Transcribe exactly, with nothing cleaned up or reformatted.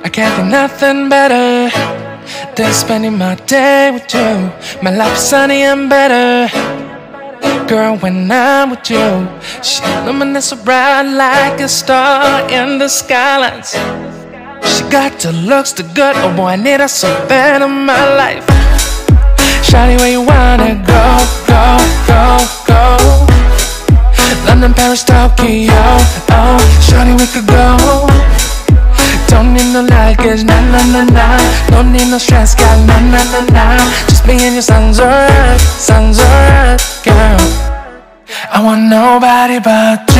I can't think nothing better than spending my day with you. My life is sunny and better, girl, when I'm with you. She illuminates so bright like a star in the skylines. She got the looks, the good, oh boy, I need her so bad in my life. Shawty, where you wanna go, go, go, go? London, Paris, Tokyo, oh, shawty, we could go. Don't need no luggage, nah, nah, nah, nah. Don't need no stress, girl, nah, nah, nah, nah. Just me and your sun's alright, sun's alright, girl. I want nobody but